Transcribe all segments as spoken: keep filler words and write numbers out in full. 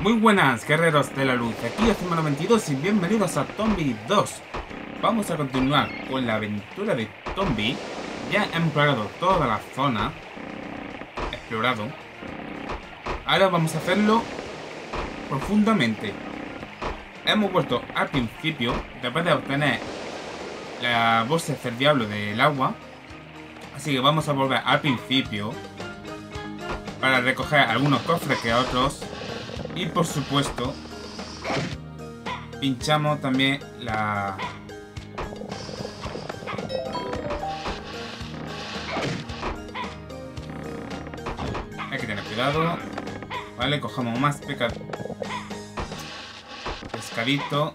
Muy buenas, guerreros de la luz, aquí es noventa y dos y bienvenidos a Tombi dos. Vamos a continuar con la aventura de Tombi. Ya hemos explorado toda la zona. Explorado. Ahora vamos a hacerlo profundamente. Hemos vuelto al principio, después de obtener la voces del diablo del agua. Así que vamos a volver al principio para recoger algunos cofres que otros. Y por supuesto, pinchamos también la... Hay que tener cuidado. Vale, cogemos más peca... pescadito.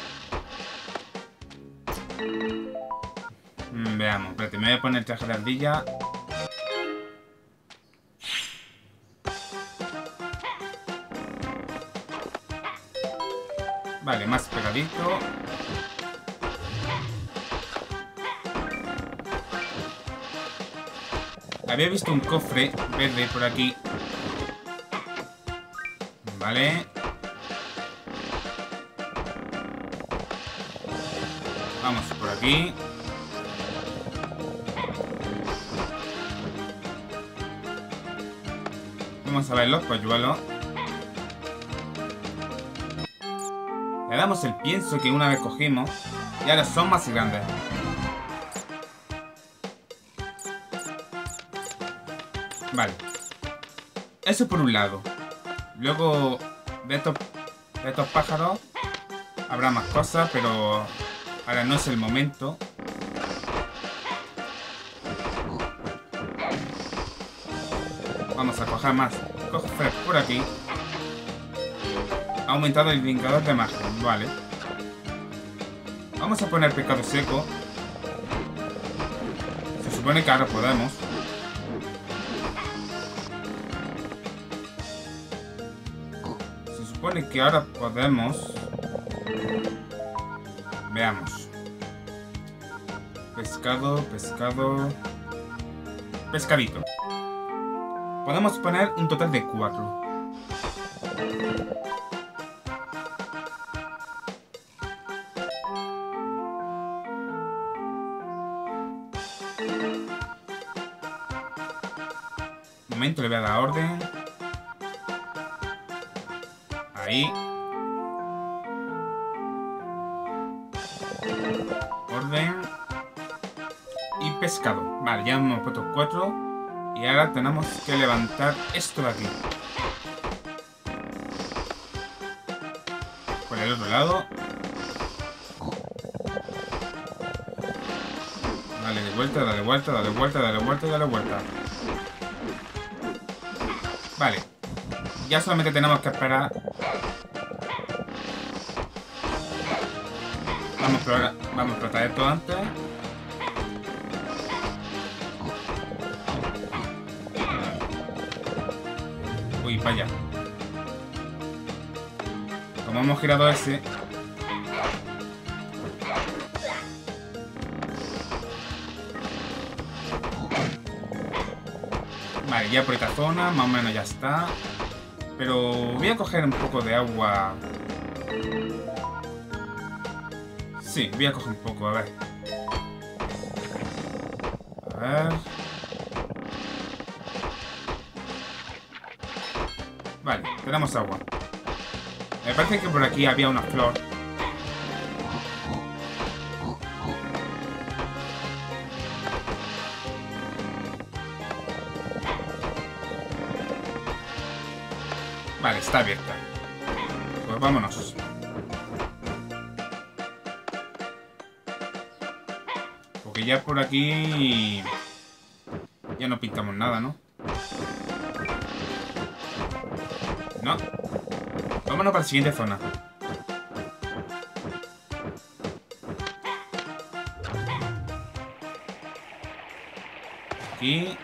Mm, veamos, espérate, me voy a poner el traje de ardilla. Vale, más pegadito. Había visto un cofre verde por aquí. Vale. Vamos por aquí. Vamos a ver los polluelos. Le damos el pienso que una vez cogimos y ahora son más grandes. Vale. Eso por un lado. Luego de estos, de estos pájaros habrá más cosas, pero ahora no es el momento. Vamos a coger más cofres por aquí. Ha aumentado el indicador de margen, vale. Vamos a poner pescado seco. Se supone que ahora podemos. Se supone que ahora podemos. Veamos. Pescado, pescado. Pescadito. Podemos poner un total de cuatro. Momento, le voy a dar orden. Ahí. Orden. Y pescado. Vale, ya hemos puesto cuatro. Y ahora tenemos que levantar esto de aquí. Por el otro lado. Dale de vuelta, dale vuelta, dale vuelta, dale vuelta, dale vuelta. Vale. Ya solamente tenemos que esperar. Vamos a explorar, vamos a explotar esto antes. Uy, vaya. Como hemos girado ese. Vale, ya por esta zona, más o menos ya está. Pero voy a coger un poco de agua. Sí, voy a coger un poco, a ver. A ver. Vale, tenemos agua. Me parece que por aquí había una flor. Vale, está abierta. Pues vámonos. Porque ya por aquí ya no pintamos nada, ¿no? No. Vámonos para la siguiente zona. Aquí.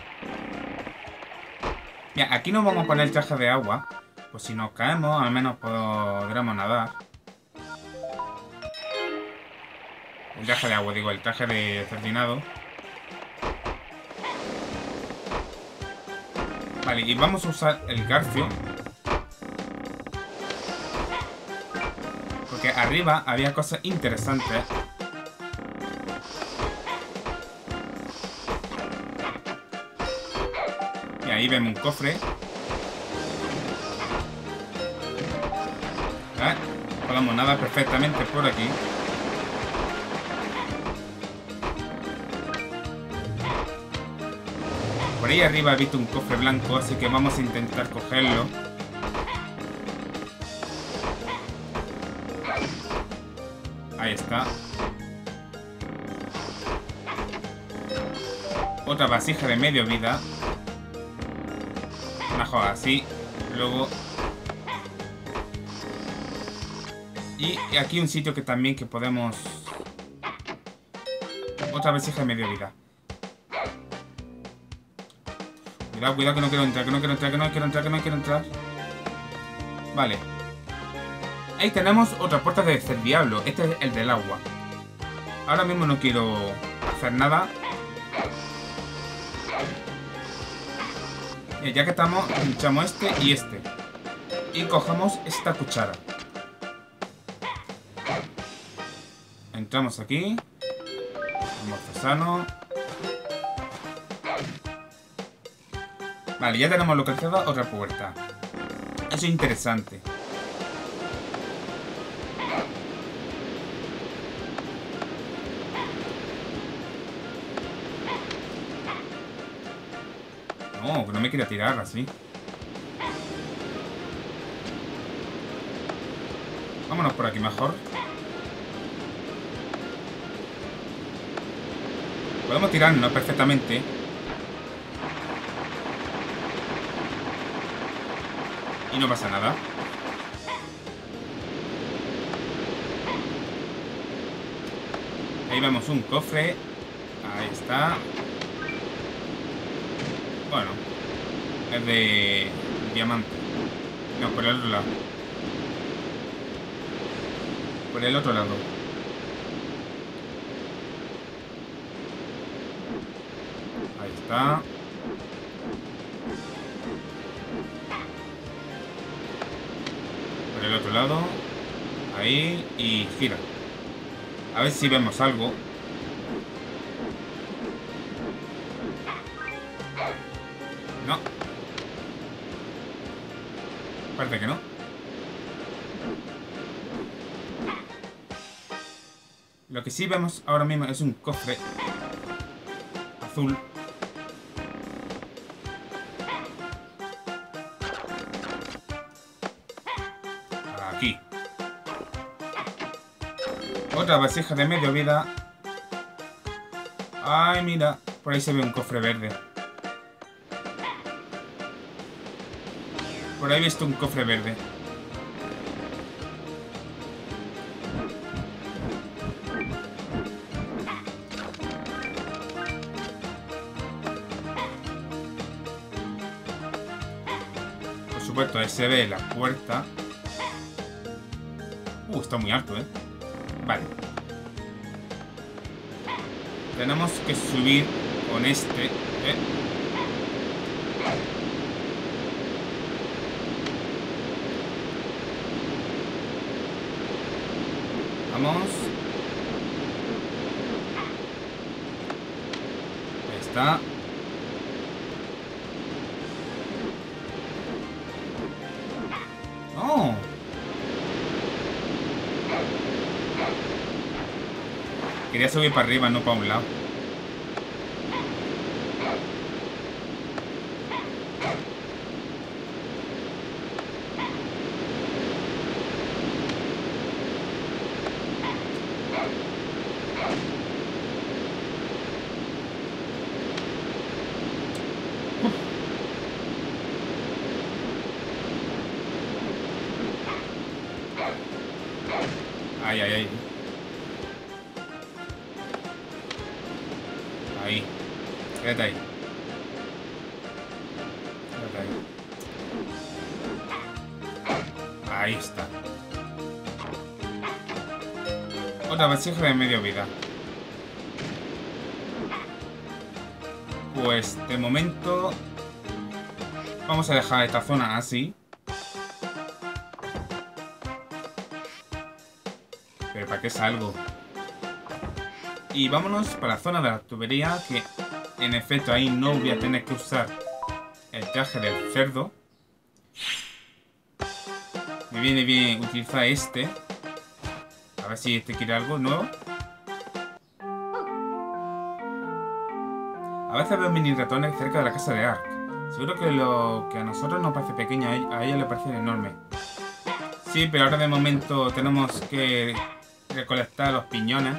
Mira, aquí nos vamos a poner el traje de agua. Pues si nos caemos, al menos podremos nadar. El traje de agua, digo, el traje de cercinado. Vale, y vamos a usar el garfio Porque arriba había cosas interesantes. Y ahí vemos un cofre. ¿Eh? Podemos nadar perfectamente por aquí. Por ahí arriba he visto un cofre blanco, así que vamos a intentar cogerlo. Ahí está. Otra vasija de medio vida. Una joda así. Luego... Y aquí un sitio que también que podemos... Otra vasija de medio vida. Cuidado, cuidado que no quiero entrar, que no quiero entrar, que no quiero entrar, que no quiero entrar. Vale. Ahí tenemos otra puerta de el diablo. Este es el del agua. Ahora mismo no quiero hacer nada. Y ya que estamos, pinchamos este y este. Y cogemos esta cuchara. Entramos aquí. Morzasano. Vale, ya tenemos localizada otra puerta. Eso es interesante. No, que no me quiera tirar así. Vámonos por aquí mejor. Podemos tirarnos perfectamente. Y no pasa nada. Ahí vemos un cofre. Ahí está. Bueno, es de diamante. No, por el otro lado. Por el otro lado. Ahí está. Por el otro lado. Ahí. Y gira. A ver si vemos algo. No. Parece que no. Lo que sí vemos ahora mismo es un cofre azul. Aquí. Otra vasija de medio vida. Ay, mira. Por ahí se ve un cofre verde. Por ahí he visto un cofre verde. Por supuesto, ahí se ve la puerta. Uh, está muy alto, ¿eh? Vale. Tenemos que subir con este, ¿eh? Vamos. Ahí está. ¡Oh! Quería subir para arriba, no para un lado. Ay, ay, ay. Ahí. Quédate ahí. Quédate ahí. Ahí está. Otra vasija de medio vida. Pues de momento vamos a dejar esta zona así. Pero ¿para qué salgo? Y vámonos para la zona de la tubería, que en efecto ahí no voy a tener que usar el traje del cerdo. Me viene bien utilizar este. A ver si este quiere algo nuevo. A veces veo mini ratones cerca de la casa de Ark. Seguro que lo que a nosotros nos parece pequeño, a ellos les parece enorme. Sí, pero ahora de momento tenemos que recolectar los piñones.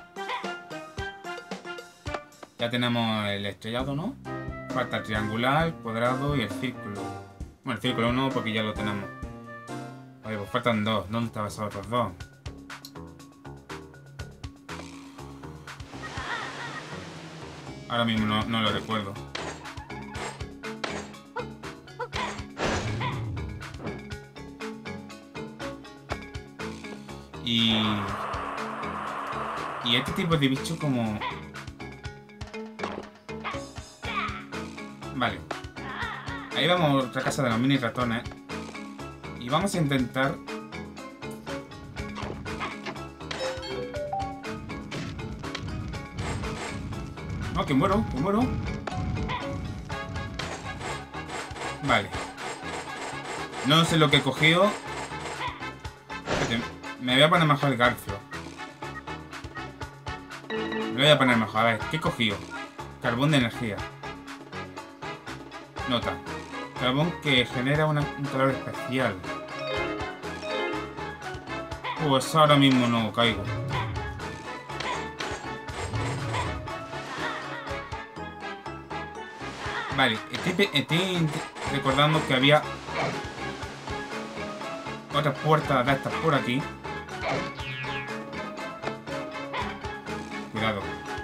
Ya tenemos el estrellado, ¿no? Falta el triangular, el cuadrado y el círculo. Bueno, el círculo no, porque ya lo tenemos. Vale, pues faltan dos. ¿Dónde estaban esos otros dos? Ahora mismo no, no lo recuerdo. Y... Y este tipo de bicho como... Vale. Ahí vamos a otra casa de los mini ratones. Y vamos a intentar... No, que muero, que muero. Vale. No sé lo que he cogido. Me voy a poner mejor el garfio. Me voy a poner mejor. A ver, ¿qué he cogido? Carbón de energía. Nota. Carbón que genera una, un calor especial. Pues ahora mismo no caigo. Vale, estoy, estoy recordando que había otras puertas de estas por aquí. Cuidado.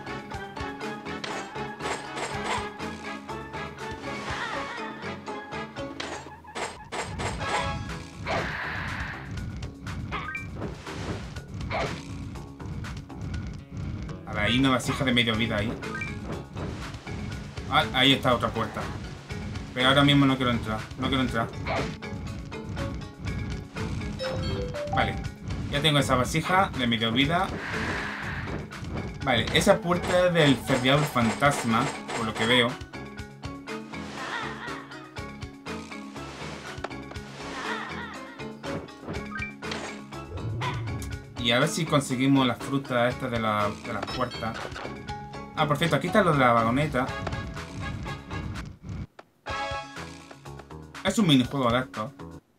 A ver, hay una vasija de medio vida ahí. Ah, ahí está otra puerta. Pero ahora mismo no quiero entrar. No quiero entrar. Vale. Ya tengo esa vasija de medio vida. Vale, esa puerta es del cerdeado fantasma, por lo que veo. Y a ver si conseguimos las frutas estas de, la, de las puertas. Ah, por cierto, aquí está lo de la vagoneta. Es un minijuego de estos.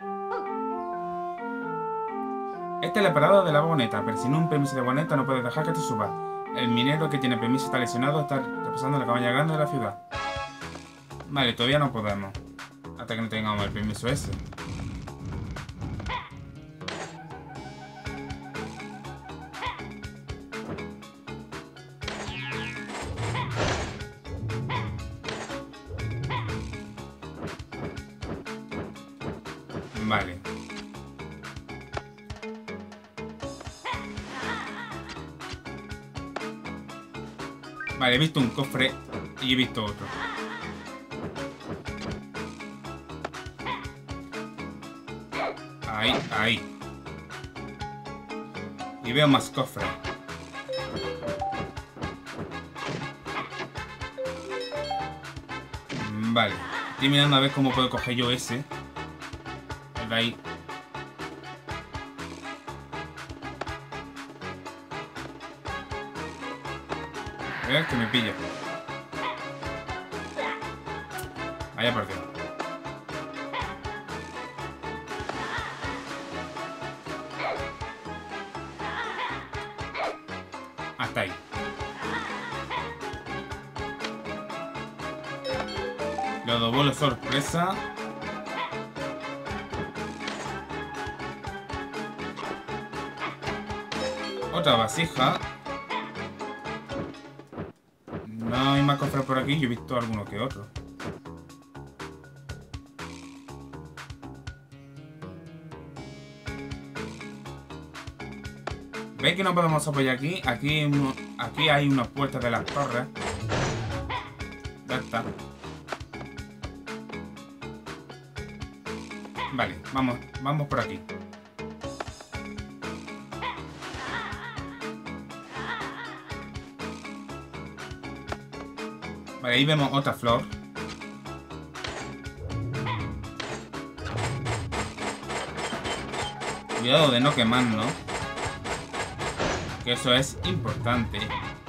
Este es el operador de la vagoneta, pero sin un permiso de vagoneta no puedes dejar que te subas. El minero que tiene permiso está lesionado, está reposando en la cabaña grande de la ciudad. Vale, todavía no podemos. Hasta que no tengamos el permiso ese. Vale. Vale, he visto un cofre y he visto otro. Ahí, ahí. Y veo más cofres. Vale. Estoy mirando a ver cómo puedo coger yo ese. El de ahí. A ver, que me pilla. Vaya por Dios. Hasta ahí. Los dos bolos sorpresa. Otra vasija. No hay más cofres por aquí, yo he visto alguno que otro. ¿Veis que no podemos apoyar aquí? Aquí, aquí hay unas puertas de las torres. Ya está. Vale, vamos, vamos por aquí. Vale, ahí vemos otra flor. Cuidado de no quemarnos, que eso es importante.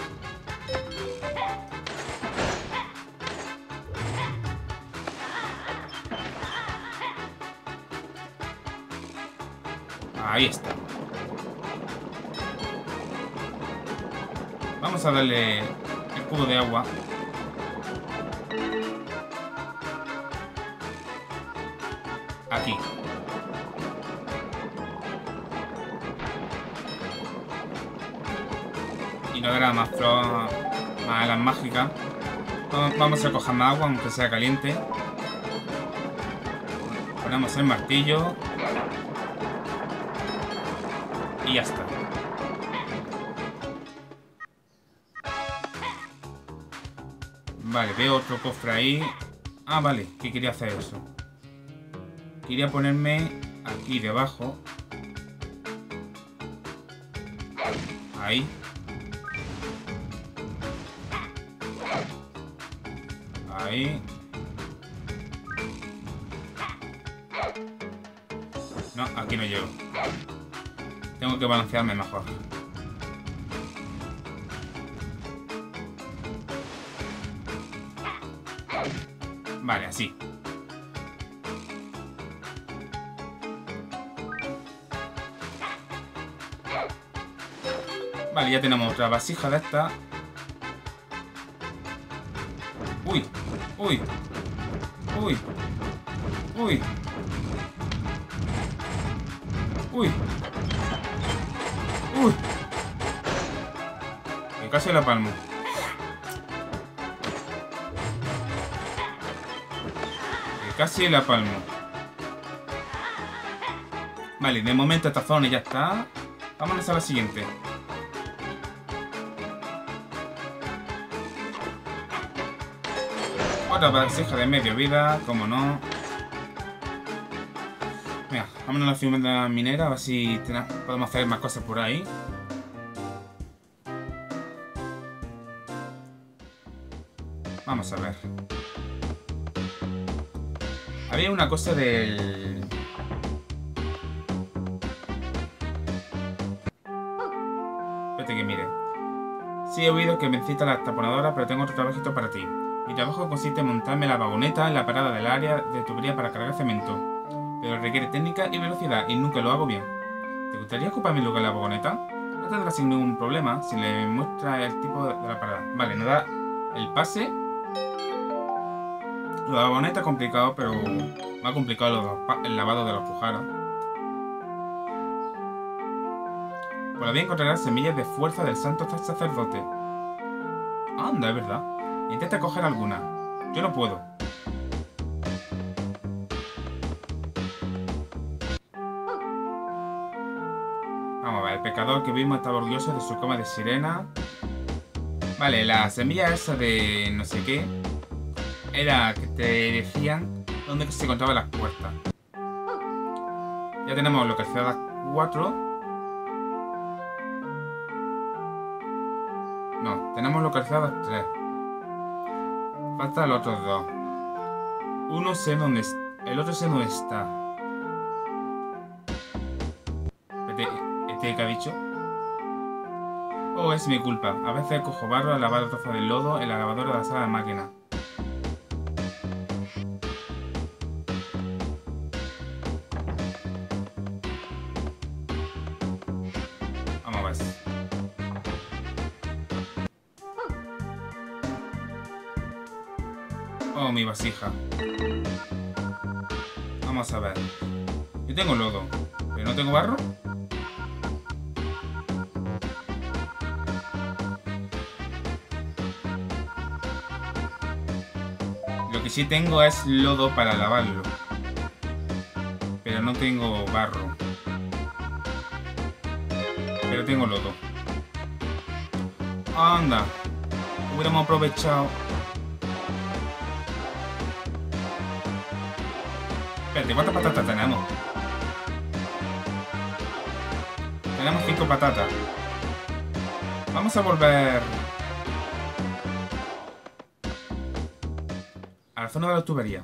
Ahí está. Vamos a darle el cubo de agua. Aquí. Y no dará más flor, más alas mágicas. Vamos a coger más agua, aunque sea caliente. Ponemos el martillo. Y ya está. Vale, veo otro cofre ahí. Ah, vale, que quería hacer eso. Quería ponerme aquí debajo. Ahí. Ahí. No, aquí no llego. Tengo que balancearme mejor. Vale, así. Vale, ya tenemos otra vasija de esta. Uy, uy, uy, uy, uy, uy. Que casi la palmo. Que casi la palmo. Vale, de momento esta zona ya está. Vámonos a la siguiente. Otra vasija de medio vida, como no. Venga, vámonos a la ciudad minera, a ver si tenemos, podemos hacer más cosas por ahí. Vamos a ver. Había una cosa del... Espérate que mire. Sí he oído que me cita la taponadora, pero tengo otro trabajito para ti. Mi trabajo consiste en montarme la vagoneta en la parada del área de tubería para cargar cemento. Pero requiere técnica y velocidad y nunca lo hago bien. ¿Te gustaría ocupar mi lugar en la vagoneta? No tendrás sin ningún problema si le muestra el tipo de la parada. Vale, nos da el pase. La vagoneta es complicado, pero más complicado el lavado de los pujaros. Por la vía encontrarás semillas de fuerza del santo sacerdote. Anda, es verdad. Intenta coger alguna. Yo no puedo. Vamos a ver, el pecador que vimos estaba orgulloso de su cama de sirena. Vale, la semilla esa de no sé qué era que te decían dónde se encontraban las puertas. Ya tenemos localizadas cuatro. No, tenemos localizadas tres. Faltan los otros dos. Uno sé dónde está. El otro sé dónde está. ¿Este, este que ha dicho? Oh, es mi culpa. A veces cojo barro a lavar trozos de lodo en la lavadora de la sala de máquina. Vamos a ver. Oh, mi vasija. Vamos a ver. Yo tengo lodo, pero no tengo barro. Lo que sí tengo es lodo para lavarlo, pero no tengo barro. Pero tengo lodo. Anda, hubiéramos aprovechado. Espérate, ¿cuántas patatas tenemos? Tenemos cinco patatas. Vamos a volver a la zona de la tubería.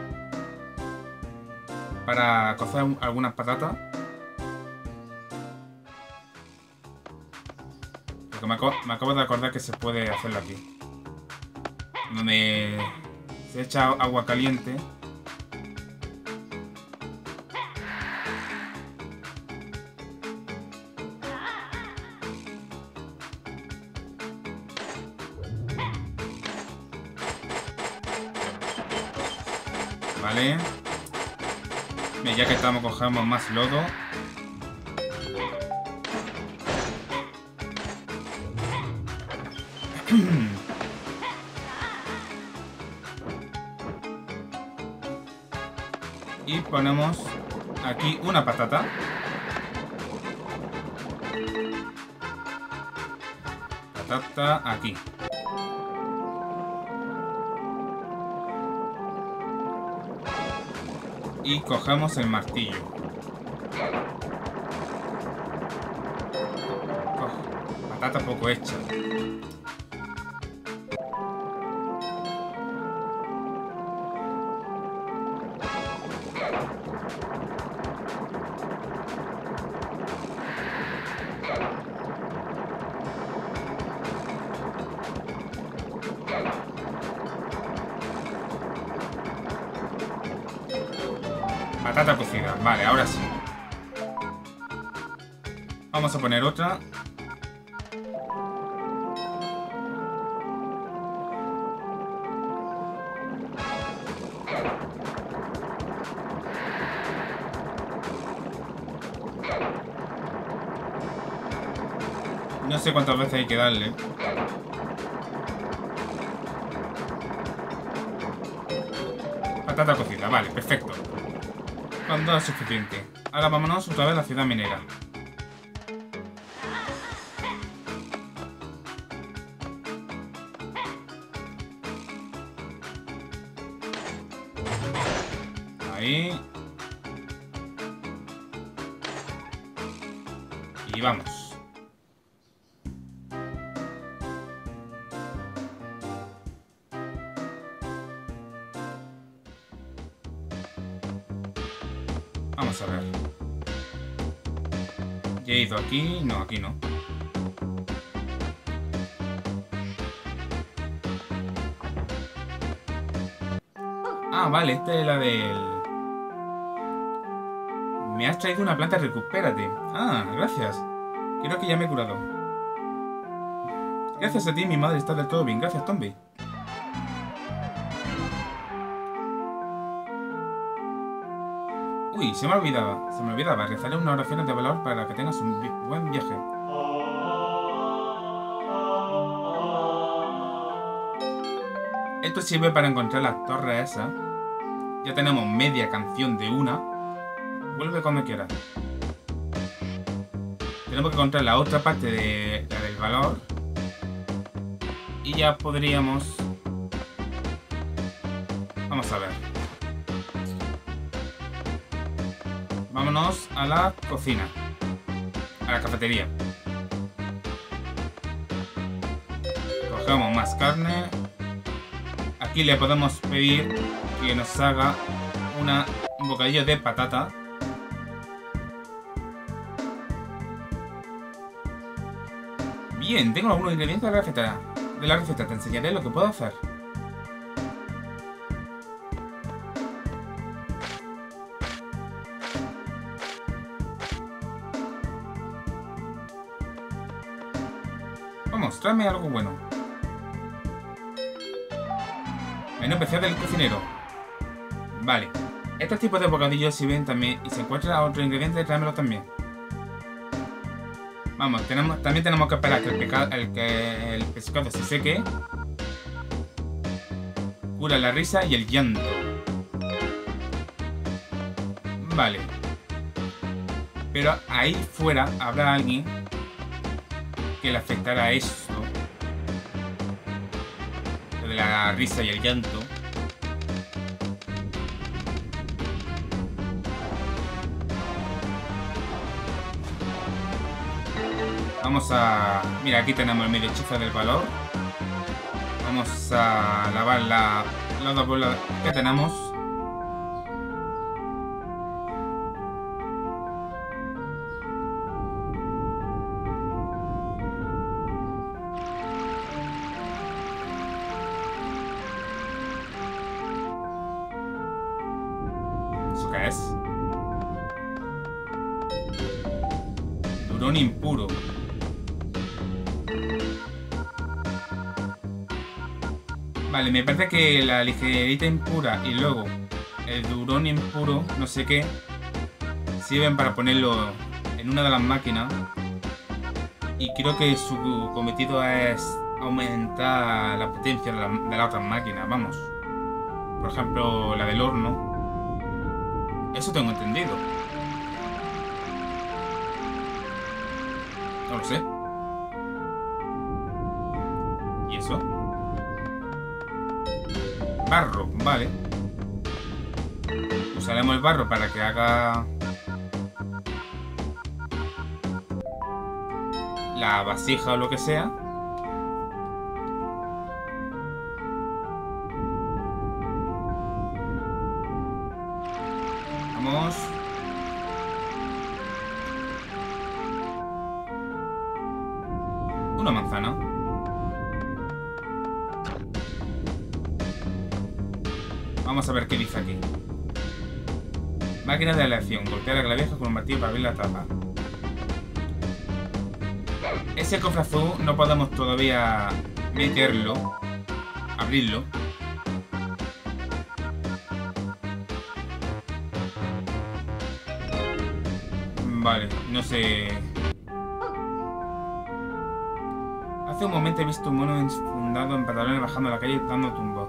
Para cocer algunas patatas. Porque me acabo, me acabo de acordar que se puede hacerlo aquí. Donde se echa agua caliente. Vale. Bien, ya que estamos, cogemos más lodo. Y ponemos aquí una patata. Patata aquí. Y cogemos el martillo. Oh, patata poco hecha. Patata cocida, vale, ahora sí. Vamos a poner otra. No sé cuántas veces hay que darle. Patata cocida, vale, perfecto. Cuando es suficiente. Ahora vámonos otra vez a la ciudad minera. Ahí. Y vamos. Vamos a ver. Ya he ido aquí. No, aquí no. Ah, vale, esta es la del... Me has traído una planta, recupérate. Ah, gracias. Creo que ya me he curado. Gracias a ti, mi madre está del todo bien. Gracias, Tombi. Uy, se me olvidaba. Se me olvidaba. Rezaré unas oraciones de valor para que tengas un vi buen viaje. Esto sirve para encontrar las torres esas. Ya tenemos media canción de una. Vuelve cuando quieras. Tenemos que encontrar la otra parte de la del valor. Y ya podríamos... Vamos a ver. Vámonos a la cocina. A la cafetería. Cogemos más carne. Aquí le podemos pedir que nos haga una, un bocadillo de patata. Bien, tengo algunos ingredientes de la receta. De la receta te enseñaré lo que puedo hacer. Vamos, tráeme algo bueno. Menú especial del cocinero. Vale. Estos tipos de bocadillos sirven también. Y si encuentras otro ingrediente, tráemelo también. Vamos, tenemos, también tenemos que esperar que el, peca, el, que el pescado se seque. Cura la risa y el llanto. Vale. Pero ahí fuera habrá alguien que le afectará esto. Lo de la risa y el llanto. Vamos a... Mira, aquí tenemos el medio hechizo del valor. Vamos a lavar la, la dos bolas que tenemos. ¿Eso qué es? Durón impuro. Vale, me parece que la ligerita impura y luego el durón impuro, no sé qué, sirven para ponerlo en una de las máquinas. Y creo que su cometido es aumentar la potencia de, la, de las otras máquinas, vamos. Por ejemplo, la del horno. Eso tengo entendido. No lo sé. ¿Y eso? Barro, vale. Usaremos el barro para que haga la vasija o lo que sea. Vamos. Una manzana. Vamos a ver qué dice aquí. Máquina de aleación. Golpea la clavija con un martillo para abrir la tapa. Ese cofre azul no podemos todavía meterlo. Abrirlo. Vale, no sé. Hace un momento he visto un mono enfundado en pantalones bajando a la calle dando tumbos.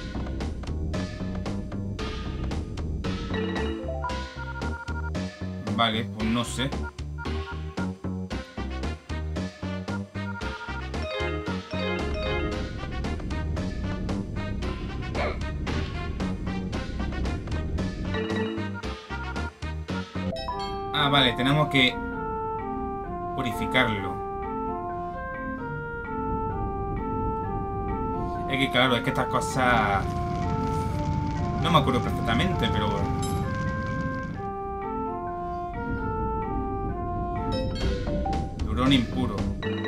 Vale, pues no sé. Ah, vale, tenemos que purificarlo. Es que claro, es que estas cosas no me acuerdo perfectamente, pero durón impuro.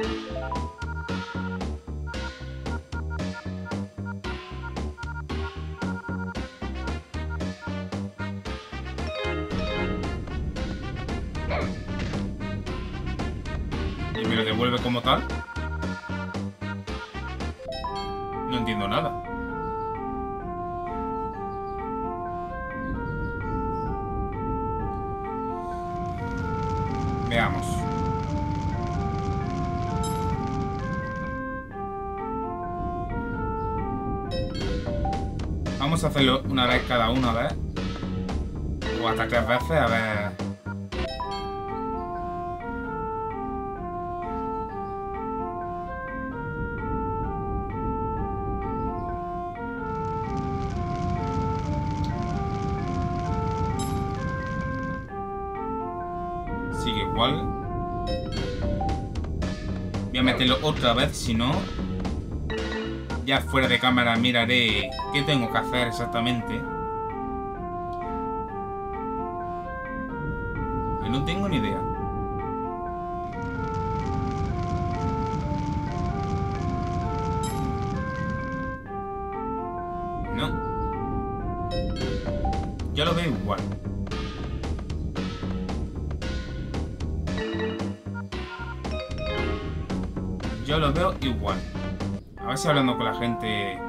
¿Y me lo devuelve como tal? No entiendo nada. Veamos. Vamos a hacerlo una vez cada uno, a ver. O hasta tres veces, a ver. Sigue igual. Voy a meterlo otra vez, si no, ya fuera de cámara miraré qué tengo que hacer exactamente. Que no tengo ni idea. No. Yo lo veo igual. Yo lo veo igual. A ver si hablando con la gente.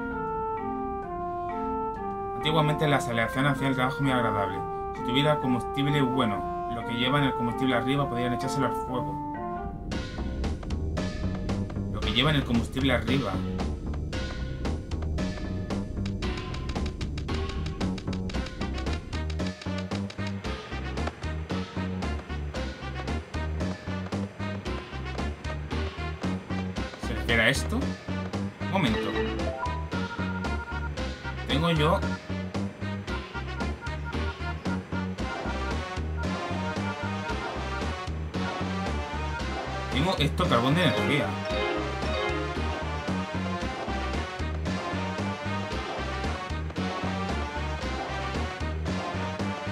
Antiguamente las aleaciones hacían el trabajo muy agradable. Si tuviera combustible bueno, lo que llevan el combustible arriba podrían echárselo al fuego. Lo que llevan el combustible arriba. ¿Se refiere a esto? Un momento. Tengo yo... Tengo esto, carbón de energía.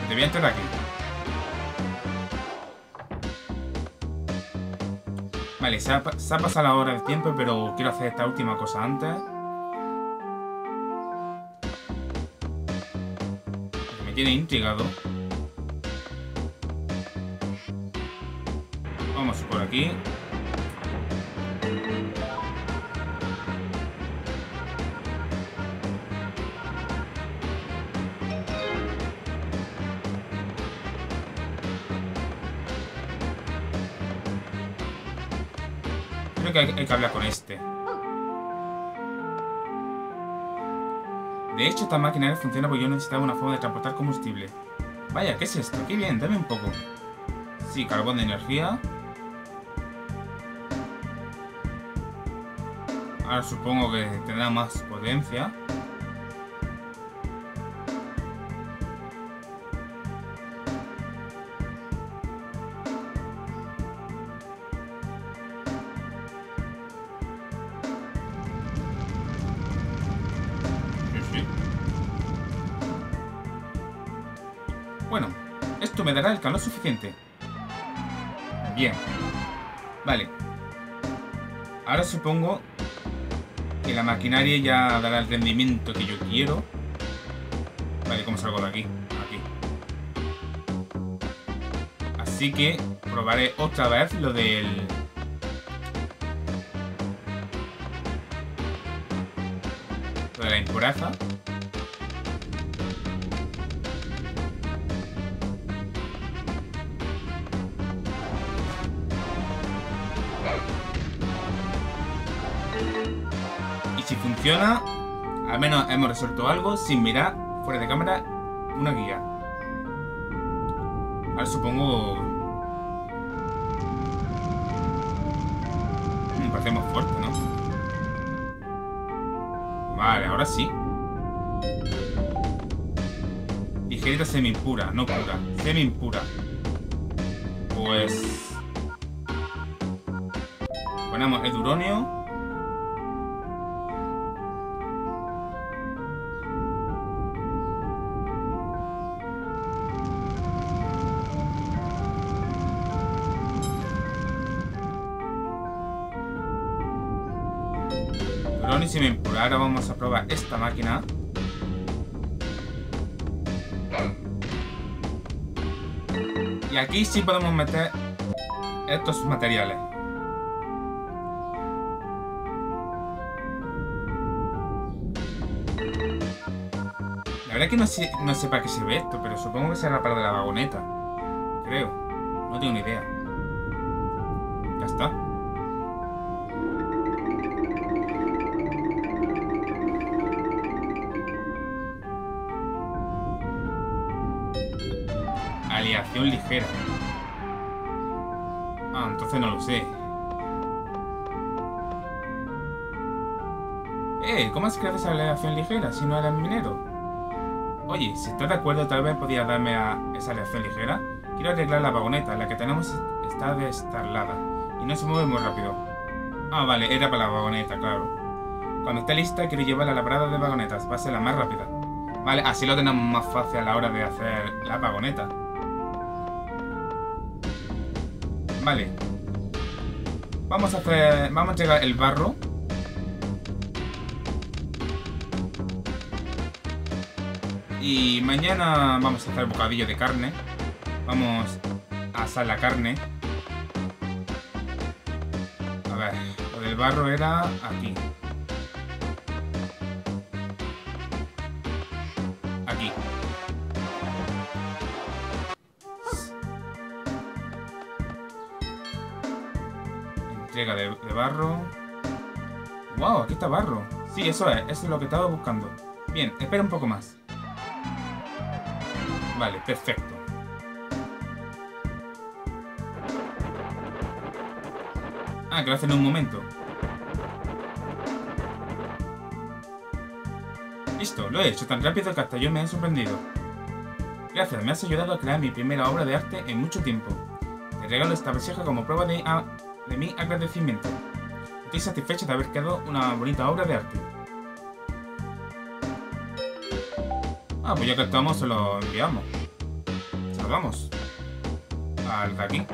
Te voy a entrar aquí. Vale, se ha, se ha pasado la hora del tiempo, pero quiero hacer esta última cosa antes. Me tiene intrigado. Vamos por aquí. Creo que hay, hay que hablar con este. De hecho, esta máquina funciona porque yo necesitaba una forma de transportar combustible. Vaya, ¿qué es esto? Qué bien, dame un poco. Sí, carbón de energía. Ahora supongo que tendrá más potencia. Bueno, esto me dará el calor suficiente. Bien. Vale. Ahora supongo que la maquinaria ya dará el rendimiento que yo quiero. Vale, ¿cómo salgo de aquí? Aquí. Así que probaré otra vez lo del... Lo de la impureza. Si funciona, al menos hemos resuelto algo sin mirar fuera de cámara una guía. Ahora supongo... Me parece más fuerte, ¿no? Vale, ahora sí. Ligerita semi-impura, no pura. Semi-impura. Pues... Ponemos el uranio. Y si me impura, ahora vamos a probar esta máquina. Y aquí sí podemos meter estos materiales. La verdad es que no sé, no sé para qué sirve esto, pero supongo que será para la vagoneta. Creo. No tengo ni idea. Ya está. Aleación ligera. Ah, entonces no lo sé. Eh, ¿cómo es que haces aleación ligera si no eres minero? Oye, si estás de acuerdo, tal vez podías darme a esa aleación ligera. Quiero arreglar la vagoneta, la que tenemos está destarlada y no se mueve muy rápido. Ah, vale, era para la vagoneta, claro. Cuando esté lista, quiero llevarla a la parada de vagonetas. Va a ser la más rápida. Vale, así lo tenemos más fácil a la hora de hacer la vagoneta. Vale. Vamos a hacer... Vamos a llegar el barro. Y mañana vamos a hacer bocadillo de carne. Vamos a asar la carne. A ver, lo del barro era aquí. Aquí. Entrega de, de barro. ¡Wow! Aquí está barro. Sí, eso es. Eso es lo que estaba buscando. Bien, espera un poco más. Vale, perfecto. Ah, que lo hace en un momento. Listo, lo he hecho tan rápido que hasta yo me he sorprendido. Gracias, me has ayudado a crear mi primera obra de arte en mucho tiempo. Te regalo esta vasija como prueba de, a, de mi agradecimiento. Estoy satisfecho de haber creado una bonita obra de arte. Ah, pues ya que estamos, se lo enviamos. nos vamos. Al de aquí.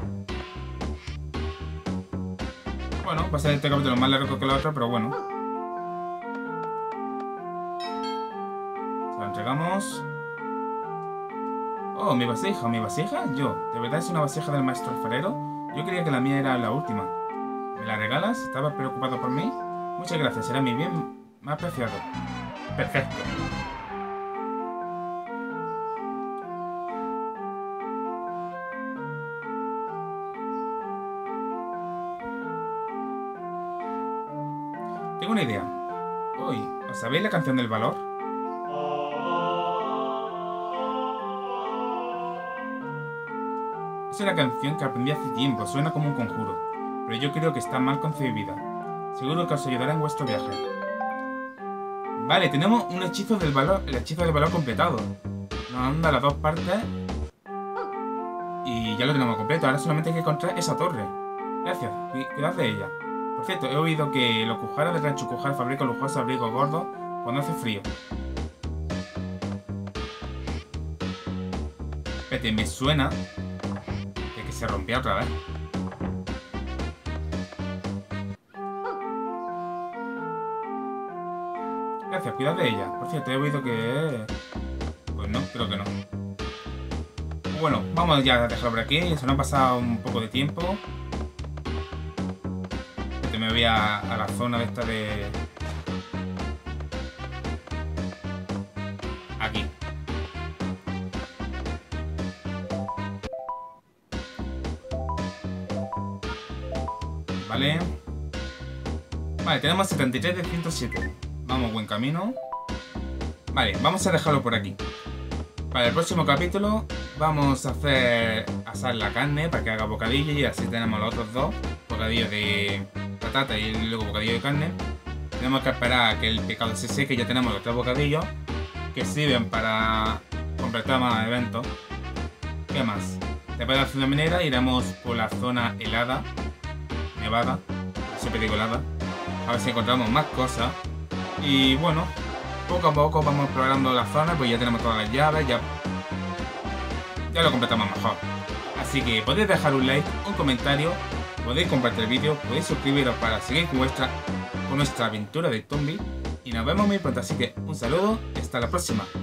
Bueno, va a ser este capítulo más largo que el otro, pero bueno. Se lo entregamos. Oh, mi vasija, mi vasija. Yo, ¿de verdad es una vasija del maestro alfarero? Yo creía que la mía era la última. ¿Me la regalas? ¿Estabas preocupado por mí? Muchas gracias, será mi bien más preciado. Perfecto. Tengo una idea. Uy, ¿os sabéis la canción del valor? Es una canción que aprendí hace tiempo, suena como un conjuro, pero yo creo que está mal concebida. Seguro que os ayudará en vuestro viaje. Vale, tenemos un hechizo del valor, el hechizo del valor completado. Nos anda las dos partes y ya lo tenemos completo. Ahora solamente hay que encontrar esa torre. Gracias, cuidad de ella. Por cierto, he oído que los Kujaras del rancho Kujar fabrican lujosos abrigos gordos cuando hace frío. Espérate, me suena de que se rompió otra vez. Gracias, cuidad de ella. Por cierto, he oído que... Pues no, creo que no. Bueno, vamos ya a dejarlo por aquí. Se nos ha pasado un poco de tiempo. Me voy a, a la zona de esta de... Aquí. Vale. Vale, tenemos setenta y tres de ciento siete. Vamos, buen camino. Vale, vamos a dejarlo por aquí. Para el próximo capítulo vamos a hacer asar la carne para que haga bocadillo y así tenemos los otros dos bocadillos de patata y luego bocadillo de carne. Tenemos que esperar a que el pescado se seque. Ya tenemos los tres bocadillos que sirven para completar más eventos. ¿Qué más? Después de la zona minera iremos por la zona helada, nevada, siempre digo helada, a ver si encontramos más cosas. Y bueno, poco a poco vamos explorando la zona, pues ya tenemos todas las llaves, ya, ya lo completamos mejor. Así que podéis dejar un like, un comentario, podéis compartir el vídeo, podéis suscribiros para seguir con, vuestra, con nuestra aventura de Tombi. Y nos vemos muy pronto, así que un saludo y hasta la próxima.